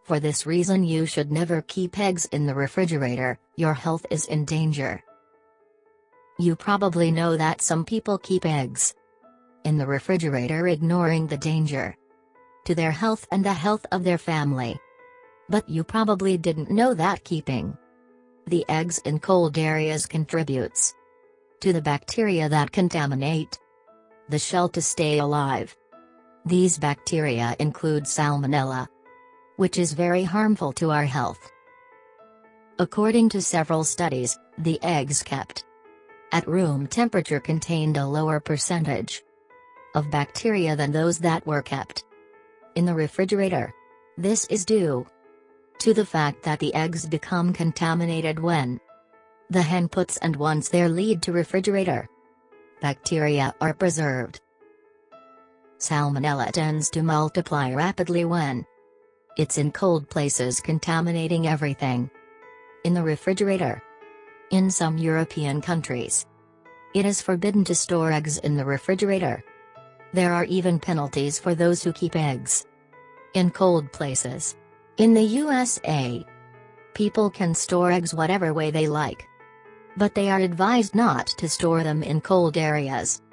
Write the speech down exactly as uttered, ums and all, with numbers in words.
For this reason you should never keep eggs in the refrigerator, your health is in danger. You probably know that some people keep eggs in the refrigerator ignoring the danger to their health and the health of their family. But you probably didn't know that keeping the eggs in cold areas contributes to the bacteria that contaminate the shell to stay alive. These bacteria include Salmonella, which is very harmful to our health. According to several studies, the eggs kept at room temperature contained a lower percentage of bacteria than those that were kept in the refrigerator. This is due to the fact that the eggs become contaminated when the hen puts and once they're laid to refrigerator. Bacteria are preserved. Salmonella tends to multiply rapidly when it's in cold places, contaminating everything in the refrigerator. In some European countries, it is forbidden to store eggs in the refrigerator. There are even penalties for those who keep eggs in cold places. In the U S A, people can store eggs whatever way they like, but they are advised not to store them in cold areas.